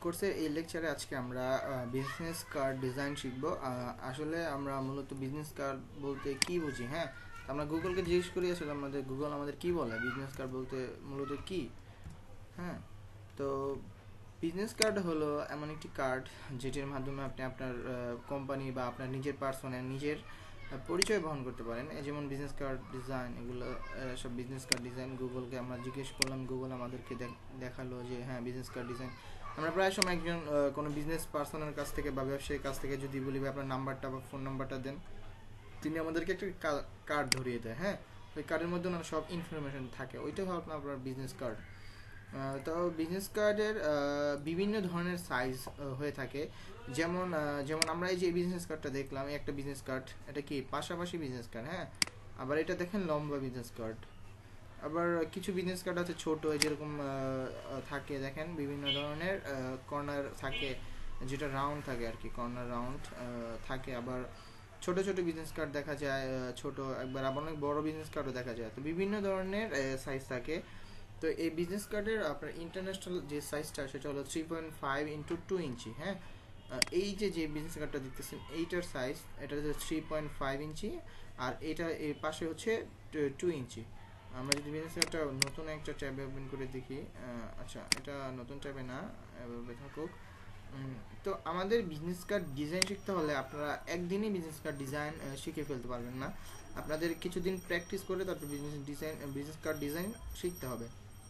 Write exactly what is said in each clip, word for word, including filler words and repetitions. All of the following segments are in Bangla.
কোর্সের এই লেকচারে আজকে আমরা বিজনেস কার্ড ডিজাইন শিখব। আসলে আমরা মূলত বিজনেস কার্ড বলতে কি বুঝি, হ্যাঁ আমরা গুগলকে জিজ্ঞেস করি আসলে আমাদের গুগল আমাদের কি বলে বিজনেস কার্ড বলতে মূলত কি। হ্যাঁ, তো বিজনেস কার্ড হলো এমন একটি কার্ড যেটির মাধ্যমে আপনি আপনার কোম্পানি বা আপনার নিজের পার্সনের নিজের পরিচয় বহন করতে পারেন। যেমন বিজনেস কার্ড ডিজাইন, এগুলো সব বিজনেস কার্ড ডিজাইন গুগলকে আমরা জিজ্ঞেস করলাম, গুগল আমাদেরকে দেখালো যে হ্যাঁ বিজনেস কার্ড ডিজাইন। আমরা প্রায় সময় একজন কোনো বিজনেস পার্সনের কাছ থেকে বা ব্যবসায়ীর কাছ থেকে যদি বলি আপনার নাম্বারটা বা ফোন নাম্বারটা দেন, তিনি আমাদেরকে একটা কার্ড ধরিয়ে দেয়। হ্যাঁ, ওই কার্ডের মধ্যে ওনার সব ইনফরমেশন থাকে, ওইটাই হলো আপনার বিজনেস কার্ড। তো বিজনেস কার্ডের বিভিন্ন ধরনের সাইজ হয়ে থাকে। যেমন যেমন আমরা এই যে বিজনেস কার্ডটা দেখলাম, এই একটা বিজনেস কার্ড, এটা কি পাশাপাশি বিজনেস কার্ড। হ্যাঁ, আবার এটা দেখেন লম্বা বিজনেস কার্ড। আবার কিছু বিজনেস কার্ড আছে ছোট, যেরকম থাকে দেখেন বিভিন্ন ধরনের কর্নার থাকে, যেটা রাউন্ড থাকে আর কি, কর্নার রাউন্ড থাকে। আবার ছোট ছোট বিজনেস কার্ড দেখা যায়, ছোট একবার আবার অনেক বড় বিজনেস কার্ডও দেখা যায়। তো বিভিন্ন ধরনের সাইজ থাকে। তো এই বিজনেস কার্ডের আপনার ইন্টারন্যাশনাল যে সাইজটা সেটা হলো three point five into two ইঞ্চি। হ্যাঁ, এই যে যে বিজনেস কার্ডটা দেখতেছেন এইটার সাইজ, এটা হচ্ছে থ্রি পয়েন্ট ফাইভ ইঞ্চি, আর এটা এর পাশে হচ্ছে টু ইঞ্চি। আমরা যদি বিজনেস কার্ডটা নতুন একটা ট্যাবে ওপেন করে দেখি, আচ্ছা এটা নতুন ট্যাবে না, এভাবে থাকুক। তো আমাদের বিজনেস কার্ড ডিজাইন শিখতে হলে আপনারা একদিনই বিজনেস কার্ড ডিজাইন শিখে ফেলতে পারবেন না, আপনাদের কিছুদিন প্র্যাকটিস করে তারপর business design business card design শিখতে হবে।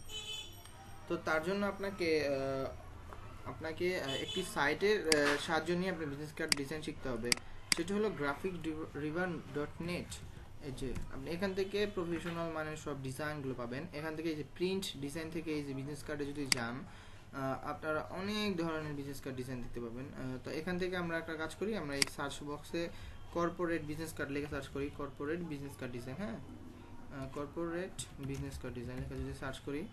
তো তার জন্য আপনাকে আপনাকে একটি সাইটের সাহায্য নিয়ে আপনার বিজনেস কার্ড ডিজাইন শিখতে হবে, সেটা হলো গ্রাফিক রিভান ডট নেট। এই যে আপনি এখান থেকে প্রফেশনাল মানের সব ডিজাইনগুলো পাবেন। এখান থেকে এই যে প্রিন্ট ডিজাইন থেকে এই যে বিজনেস কার্ডে যদি যান, আপনারা অনেক ধরনের বিজনেস কার্ড ডিজাইন দেখতে পাবেন। তো এখান থেকে আমরা একটা কাজ করি, আমরা এই সার্চ বক্সে কর্পোরেট বিজনেস কার্ড লিখে সার্চ করি, কর্পোরেট বিজনেস কার্ড ডিজাইন। হ্যাঁ, কর্পোরেট বিজনেস কার্ড ডিজাইন লেখা যদি সার্চ করি,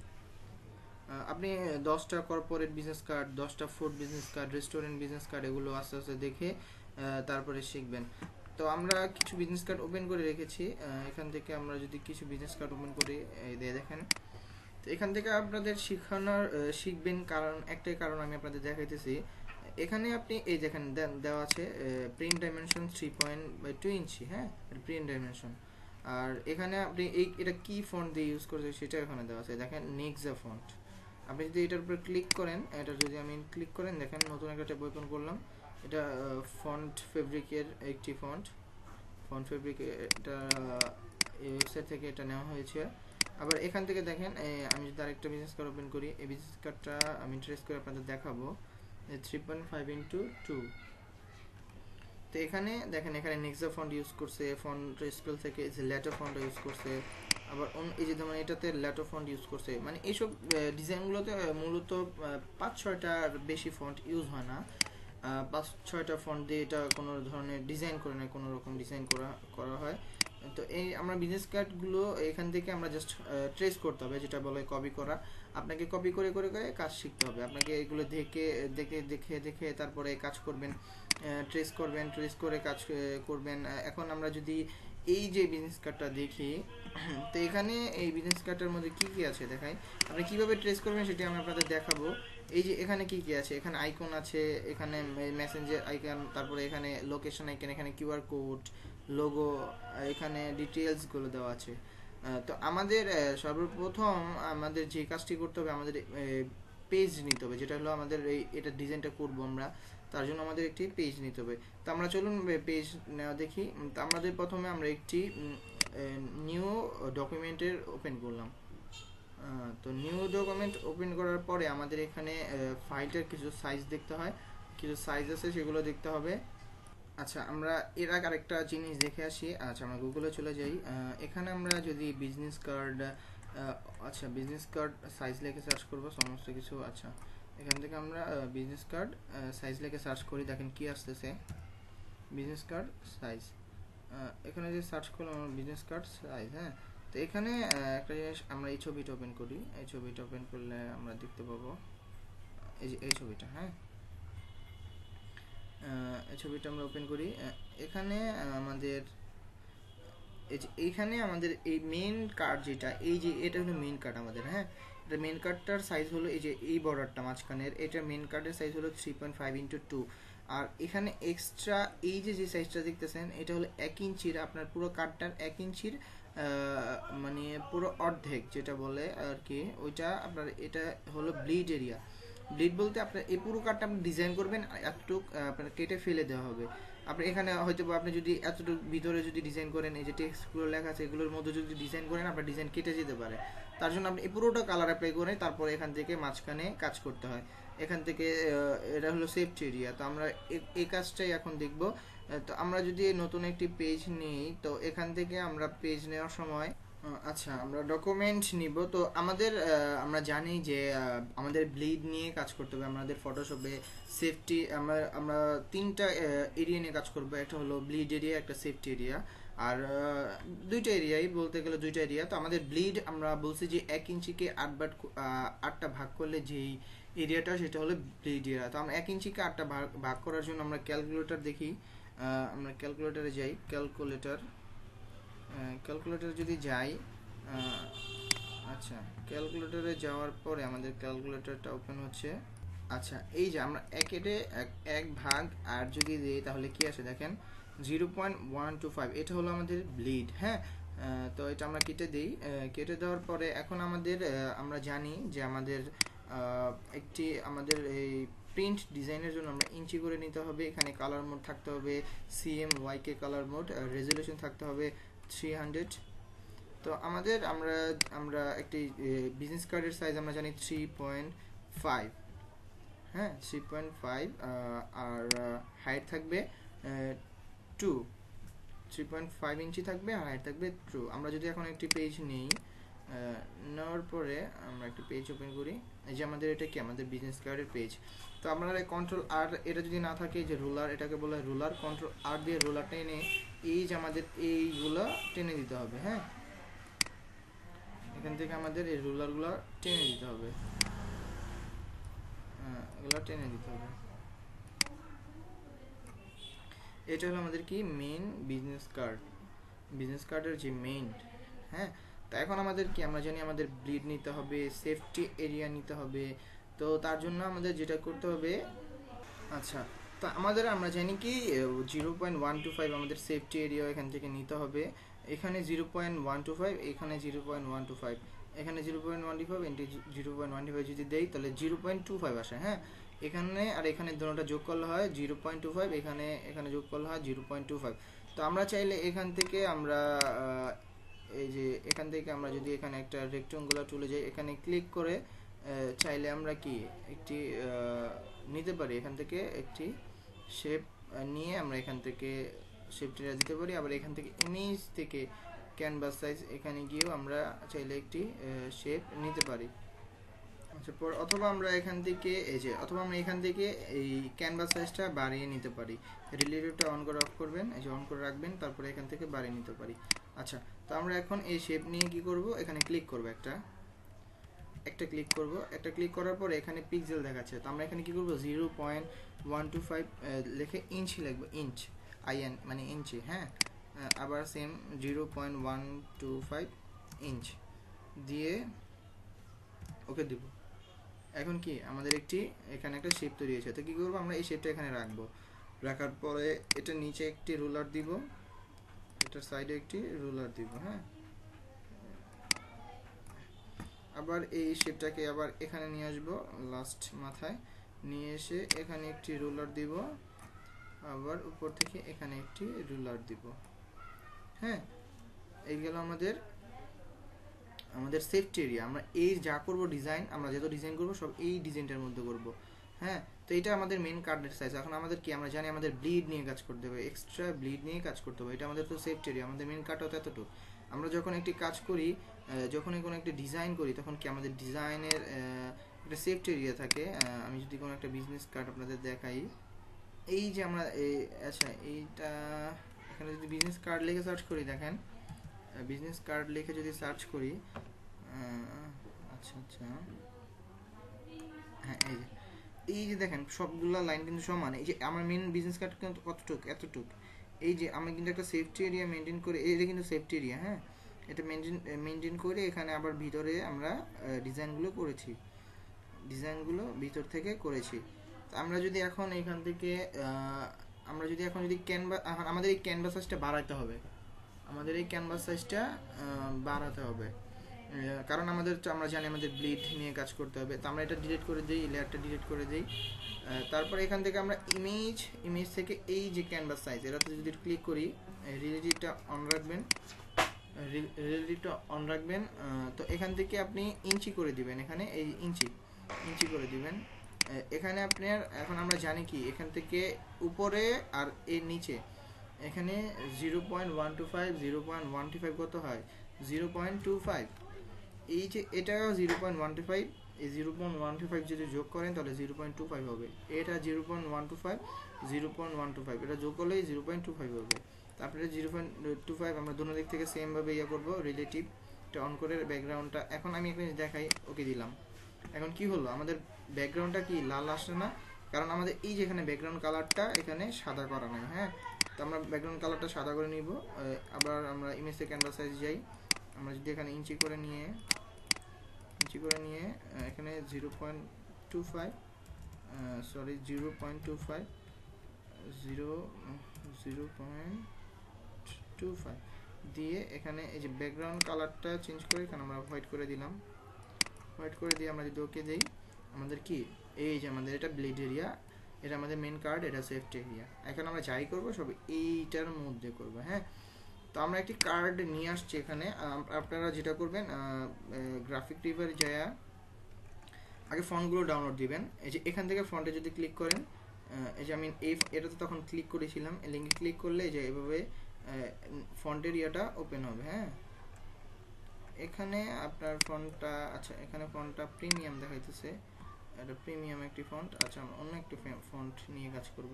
আপনি দশটা কর্পোরেট বিজনেস কার্ড, দশটা food business card, restaurant business card এগুলো আস্তে আস্তে দেখে তারপরে শিখবেন। তো আমরা কিছু বিজনেস কার্ড ওপেন করে রেখেছি, এখান থেকে আমরা যদি কিছু বিজনেস কার্ড ওপেন করি, এই দিয়ে দেখেন। তো এখান থেকে আপনাদের শেখানোর শিখবেন, কারণ একটাই কারণ আমি আপনাদের দেখাইতেছি। এখানে আপনি এই দেখেন দেওয়া আছে print dimension three point by two ইঞ্চি। হ্যাঁ, প্রিন্ট ডাইমেনশন। আর এখানে আপনি এই এটা কি ফন্ট দিয়ে ইউজ করছে সেটা এখানে দেওয়া আছে, দেখেন নেক্সা ফন্ট। আপনি যদি এটার উপরে ক্লিক করেন, এটা যদি আমি ক্লিক করেন, দেখেন নতুন একটা ট্যাব ওপেন করলাম, এটা ফন্ট ফেব্রিকের একটি ফন্ট ফন্ট ফেব্রিক এটা এই ওয়েবসাইট থেকে এটা নেওয়া হয়েছে। আবার এখান থেকে দেখেন আমি যদি আরেকটা বিজনেস কার্ড ওপেন করি, এই বিজনেস কার্ডটা আমি ট্রেস করে আপনাদের দেখাবো, three point five into two. তো এখানে দেখেন এখানে নেক্সা ফন্ট ইউজ করছে, ফন্ট স্পেল থেকে যে ল্যাটো ফন্ট ইউজ করছে। আবার এই যে যেমন এটাতে ল্যাটো ফন্ট ইউজ করছে, মানে এইসব ডিজাইনগুলোতে মূলত পাঁচ ছয়টার বেশি ফন্ট ইউজ হয় না, পাঁচ ছয়টা ফন্ট দিয়ে এটা কোনো ধরনের ডিজাইন করে না, কোনো রকম ডিজাইন করা করা হয়। তো এই আমরা বিজনেস কার্ডগুলো এখান থেকে আমরা জাস্ট ট্রেস করতে হবে, যেটা বলে কপি করা। আপনাকে কপি করে করে করে কাজ শিখতে হবে, আপনাকে এগুলো দেখে দেখে দেখে দেখে তারপরে কাজ করবেন, ট্রেস করবেন, ট্রেস করে কাজ করবেন। এখন আমরা যদি এই যে বিজনেস কার্ডটা দেখি, তো এখানে এই বিজনেস কার্ডটার মধ্যে কি কি আছে দেখাই, আপনি কিভাবে ট্রেস করবেন সেটি আমি আপনাদের দেখাবো। এই যে এখানে কি কি আছে, এখানে আইকন আছে, এখানে মেসেঞ্জার আইকন, তারপরে এখানে লোকেশন আইকন, এখানে কিউআর কোড, লোগো, এখানে ডিটেলসগুলো দেওয়া আছে। তো আমাদের সর্বপ্রথম আমাদের যে কাজটি করতে হবে, আমাদের পেজ নিতে হবে, যেটা হলো আমাদের এই এটা ডিজাইনটা করব আমরা, তার জন্য আমাদের একটি পেজ নিতে হবে। তো আমরা চলুন পেজ নেওয়া দেখি। তো আমাদের প্রথমে আমরা একটি নিউ ডকুমেন্টের ওপেন করলাম। তো নিউ ডকুমেন্ট ওপেন করার পরে আমাদের এখানে ফাইলটার কিছু সাইজ দেখতে হয়, কিছু সাইজ আছে সেগুলো দেখতে হবে। আচ্ছা, আমরা এর আগে আরেকটা জিনিস দেখে আসি। আচ্ছা, আমরা গুগলে চলে যাই, এখানে আমরা যদি বিজনেস কার্ড, আচ্ছা বিজনেস কার্ড সাইজ লিখে সার্চ করব সমস্ত কিছু। আচ্ছা, এখান থেকে আমরা বিজনেস কার্ড সাইজ লিখে সার্চ করি, দেখেন কি আসতেছে, বিজনেস কার্ড সাইজ। এখানে যে সার্চ করলাম বিজনেস কার্ড সাইজ। হ্যাঁ, তো এখানে একটা জিনিস, আমরা এই ছবিটা ওপেন করি, এই ছবিটা ওপেন করলে আমরা দেখতে পাবো এই যে এই ছবিটা। হ্যাঁ, এই ছবিটা আমরা ওপেন করি, এখানে আমাদের এই যে এইখানে আমাদের এই মেইন কার্ড যেটা, এই যে এটা হলো মেইন কার্ড আমাদের। হ্যাঁ, মেন কার্ডটার সাইজ হলো এই যে এই বর্ডারটা মাঝখানের, এটা মেন কার্ডের সাইজ হলো three point five into two. আর এখানে এক্সট্রা এই যে যে সাইজটা দেখতেছেন এটা হলো এক ইঞ্চির, আপনার পুরো কার্ডটার এক ইঞ্চির মানে পুরো অর্ধেক যেটা বলে আর কি, ওইটা আপনার এটা হলো ব্লিড এরিয়া। ব্লিড বলতে আপনার এই পুরো কার্ডটা আপনি ডিজাইন করবেন, এতটুক আপনার কেটে ফেলে দেওয়া হবে। আপনি এখানে হয়তো আপনি যদি এতটুকু ভিতরে যদি ডিজাইন করেন, এই যে টেক্সটগুলো লেখা আছে এগুলোর মধ্যে যদি ডিজাইন করেন আপনার ডিজাইন কেটে যেতে পারে। তার জন্য আপনি এই পুরোটা কালার অ্যাপ্লাই করে তারপরে এখান থেকে মাঝখানে কাজ করতে হয়। এখান থেকে এটা হলো সেফটি এরিয়া। তো আমরা এই কাজটাই এখন দেখব। তো আমরা যদি নতুন একটি পেজ নিই, তো এখান থেকে আমরা পেজ নেওয়ার সময় আচ্ছা আমরা ডকুমেন্ট নিব। তো আমাদের আমরা জানি যে আমাদের ব্লিড নিয়ে কাজ করতে হবে আমাদের ফটোশপে। সেফটি আমরা আমরা তিনটা এরিয়া নিয়ে কাজ করব, একটা হলো ব্লিড এরিয়া, একটা সেফটি এরিয়া, আর দুইটা এরিয়াই বলতে গেলে দুইটা এরিয়া। তো আমাদের ব্লিড আমরা বলছি যে এক ইঞ্চিকে আট বার আটটা ভাগ করলে যেই এরিয়াটা সেটা হলো ব্লিড এরিয়া। তো আমরা এক ইঞ্চিকে আটটা ভাগ ভাগ করার জন্য আমরা ক্যালকুলেটর দেখি, আমরা ক্যালকুলেটরে যাই। ক্যালকুলেটর ক্যালকুলেটর যদি যাই, আচ্ছা ক্যালকুলেটরে যাওয়ার পরে আমাদের ক্যালকুলেটরটা ওপেন হচ্ছে। আচ্ছা এই যে আমরা একেটে এক ভাগ আর যদি দিই তাহলে কি আসে দেখেন, zero point one two five, এটা হলো আমাদের ব্লিড। হ্যাঁ, তো এটা আমরা কেটে দিই। কেটে দেওয়ার পরে এখন আমাদের আমরা জানি যে আমাদের একটি আমাদের এই প্রিন্ট ডিজাইনের জন্য আমরা ইঞ্চি করে নিতে হবে। এখানে কালার মোড থাকতে হবে CM YK colour mode, resolution থাকতে হবে থ্রি হান্ড্রেড। তো আমাদের আমরা আমরা একটি বিজনেস কার্ডের সাইজ আমরা জানি থ্রি পয়েন্ট ফাইভ। হ্যাঁ, থ্রি পয়েন্ট ফাইভ আর হাইট থাকবে টু, থ্রি পয়েন্ট ফাইভ ইঞ্চি থাকবে আর হাইট থাকবে টু। আমরা যদি এখন একটি পেজ নিই, নেওয়ার পরে আমরা একটি পেজ ওপেন করি, এই যে আমাদের এটা কি আমাদের বিজনেস কার্ডের পেজ। তো আপনারা কন্ট্রোল আর, এটা যদি না থাকে যে রুলার, এটাকে বলে রুলার, কন্ট্রোল আর দিয়ে রুলার টেনে এই যে আমাদের এইগুলো টেনে দিতে হবে। হ্যাঁ, এখান থেকে আমাদের এই রুলারগুলো টেনে দিতে হবে, হ্যাঁ এগুলো টেনে দিতে হবে। এটা হলো আমাদের কি মেইন বিজনেস কার্ড, বিজনেস কার্ডের যে মেইন। হ্যাঁ, তো এখন আমাদের কি আমরা জানি আমাদের ব্লিড নিতে হবে, সেফটি এরিয়া নিতে হবে। তো তার জন্য আমাদের যেটা করতে হবে, আচ্ছা তো আমাদের আমরা জানি কি zero point one two five আমাদের সেফটি এরিয়া এখান থেকে নিতে হবে। এখানে zero point one two five, এখানে zero point one two five, এখানে zero point one two five, এন্টি zero point one two five যদি দেই তাহলে জিরো পয়েন্ট টু ফাইভ আসে। হ্যাঁ, এখানে আর এখানে দুটোটা যোগ করলে হয় জিরো পয়েন্ট টু ফাইভ, এখানে এখানে যোগ করলে হয় জিরো পয়েন্ট টু ফাইভ। তো আমরা চাইলে এখান থেকে আমরা এই যে এখান থেকে আমরা যদি এখানে একটা রেক্ট্যাঙ্গুলার টুলে যাই, এখানে ক্লিক করে চাইলে আমরা কি একটি নিতে পারি, এখান থেকে একটি শেপ নিয়ে আমরা এখান থেকে শেপটা দিতে পারি। আবার এখান থেকে ইমেজ থেকে ক্যানভাস সাইজ এখানে গিয়েও আমরা চাইলে একটি শেপ নিতে পারি। আচ্ছা পর অথবা আমরা এখান থেকে এই যে অথবা আমরা এখান থেকে এই ক্যানভাস সাইজটা বাড়িয়ে নিতে পারি। রিলেটিভটা অন করে অফ করবেন, এই যে অন করে রাখবেন, তারপরে এখান থেকে বাড়িয়ে নিতে পারি। আচ্ছা, তো আমরা এখন এই শেপ নিয়ে কি করব, এখানে ক্লিক করব, একটা একটা ক্লিক করব। একটা ক্লিক করার পরে এখানে পিক্সেল দেখাচ্ছে, তো আমরা এখানে কি করব zero point one two five লিখে ইঞ্চি লিখব, ইঞ্চ আইএন মানে ইঞ্চি। হ্যাঁ, আবার same zero point one two five inch দিয়ে ওকে দিব। এখন কি আমাদের একটি এখানে একটা শেপ তৈরি হয়েছে। তো কি করব, আমরা এই শেপটা এখানে রাখবো। রাখার পরে এটা নিচে একটি রুলার দিব, এটার সাইডে একটি রুলার দিব। হ্যাঁ, আবার এই শেপটাকে আবার এখানে নিয়ে আসবো, লাস্ট মাথায় নিয়ে এসে এখানে একটি রুলার দিব, আবার উপর থেকে এখানে একটি রুলার দিব। হ্যাঁ, এই গেল আমাদের আমাদের সেফটি এরিয়া। আমরা এই যা করব ডিজাইন, আমরা যত ডিজাইন করব সব এই ডিজাইনটার মধ্যে করব। হ্যাঁ, তো এটা আমাদের মেন কার্ডের সাইজ। এখন আমাদের কি আমরা জানি আমাদের ব্লিড নিয়ে কাজ করতে হবে, এক্সট্রা ব্লিড নিয়ে কাজ করতে হবে। এটা আমাদের তো সেফটি এরিয়া, আমাদের মেন কার্ডটা তো এতটুকু। আমরা যখন একটি কাজ করি, যখন কোনো একটা ডিজাইন করি, তখন কি আমাদের ডিজাইনের একটা সেফটি এরিয়া থাকে। আমি যদি কোনো একটা বিজনেস কার্ড আপনাদের দেখাই, এই যে আমরা আচ্ছা এইটা এখানে যদি বিজনেস কার্ড লিখে সার্চ করি, দেখেন বিজনেস কার্ড লিখে যদি সার্চ করি, আচ্ছা আচ্ছা হ্যাঁ এই যে এই যে দেখেন সবগুলা লাইন কিন্তু সমান। এই যে আমার মেন বিজনেস কার্ড কিন্তু কতটুক এতটুক। এই যে আমি কিন্তু একটা সেফটি এরিয়া মেনটেন করে, এটা কিন্তু সেফটি এরিয়া। হ্যাঁ, এটা মেনটেন মেনটেন করে এখানে আবার ভিতরে আমরা ডিজাইনগুলো করেছি, ডিজাইনগুলো ভিতর থেকে করেছি। আমরা যদি এখন এখান থেকে আমরা যদি এখন যদি ক্যানভাস, আমাদের এই ক্যানভাস সাইজটা বাড়াতে হবে, আমাদের এই ক্যানভাস সাইজটা বাড়াতে হবে, কারণ আমাদের আমরা জানি আমাদের ব্লিড নিয়ে কাজ করতে হবে। তো আমরা এটা ডিলিট করে দিই, লেয়ারটা ডিলিট করে দিই। তারপরে এখান থেকে আমরা ইমেজ ইমেজ থেকে এই যে ক্যানভাস সাইজ, এটাতে যদি ক্লিক করি, রিলেটিভটা অন রাখবেন, রিলেটিভটা অন রাখবেন। তো এখান থেকে আপনি ইঞ্চি করে দিবেন, এখানে এই ইঞ্চি ইঞ্চি করে দিবেন। এখানে আপনার এখন আমরা জানি কি এখান থেকে উপরে আর এর নিচে এখানে zero point one two five zero point one two five কত হয়, জিরো পয়েন্ট টু ফাইভ। এই যে এটা zero point one two five, এই zero point one two five যদি যোগ করেন তাহলে জিরো পয়েন্ট টু ফাইভ হবে। এটা zero point one two five zero point one two five এটা যোগ করলেই জিরো পয়েন্ট টু ফাইভ হবে। তারপরে জিরো পয়েন্ট টু ফাইভ আমরা দুটো দিক থেকে সেমভাবে ইয়ে করবো, রিলেটিভটা অন করে ব্যাকগ্রাউন্ডটা এখন আমি এখানে দেখাই, ওকে দিলাম। এখন কি হলো, আমাদের ব্যাকগ্রাউন্ডটা কি লাল আসছে না, কারণ আমাদের এই যে এখানে ব্যাকগ্রাউন্ড কালারটা এখানে সাদা করা নাই। হ্যাঁ, তো আমরা ব্যাকগ্রাউন্ড কালারটা সাদা করে নিব। আবার আমরা ইমেজে ক্যানভাস সাইজ যাই, আমরা যদি এখানে ইঞ্চি করে নিয়ে ইঞ্চি করে নিয়ে এখানে zero point two five sorry zero point two five zero zero point two five দিয়ে এখানে এই যে ব্যাকগ্রাউন্ড কালারটা চেঞ্জ করে এখানে আমরা হোয়াইট করে দিলাম। হোয়াইট করে দিয়ে আমরা যদি ওকে দিই, আমাদের কি এই যে আমাদের এটা ব্লিড এরিয়া, এটা আমাদের মেন কার্ড, এটা সেফটি এরিয়া। এখন আমরা যাই করব সব এইটার মধ্যে করব। হ্যাঁ, তো আমরা একটি কার্ড নিয়ে আসছি এখানে। আপনারা যেটা করবেন, গ্রাফিক রিভার যায় আগে ফন্টগুলো ডাউনলোড দিবেন। এই যে এখান থেকে ফন্টে যদি ক্লিক করেন, এই যে আমি এই এটাতে তখন ক্লিক করেছিলাম, এই লিঙ্কে ক্লিক করলে যে এভাবে ফন্টের ইয়েটা ওপেন হবে। হ্যাঁ, এখানে আপনার ফন্টটা, আচ্ছা এখানে ফন্টটা প্রিমিয়াম দেখাইতেছে, এটা প্রিমিয়াম একটি ফন্ট। আচ্ছা আমরা অন্য একটি ফন্ট নিয়ে কাজ করব।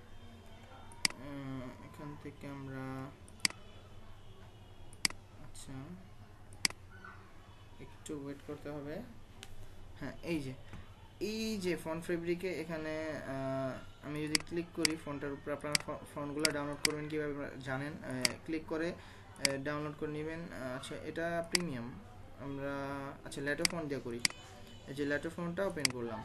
এখান থেকে আমরা আচ্ছা একটু ওয়েট করতে হবে। হ্যাঁ, এই যে এই যে ফন্ট ফেব্রিকে এখানে আমি যদি ক্লিক করি ফন্টের উপর, আপনারা ফন্টগুলো ডাউনলোড করবেন কীভাবে জানেন, ক্লিক করে ডাউনলোড করে নেবেন। আচ্ছা এটা প্রিমিয়াম আমরা, আচ্ছা ল্যাটো ফন্ট দিয়ে করি। এই যে ল্যাটো ফন্টটা ওপেন করলাম,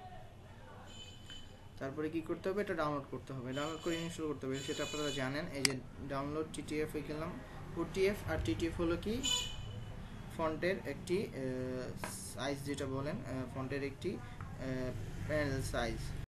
তারপরে কি করতে হবে, এটা ডাউনলোড করতে হবে, ডাউনলোড করে ইনস্টল করতে হবে, সেটা আপনারা জানেন। এই যে ডাউনলোড টিটিএফ এ গেলাম। ওটিএফ আর টিটিএফ হলো কি ফন্টের একটি সাইজ, যেটা বলেন ফন্টের একটি প্যানেল সাইজ।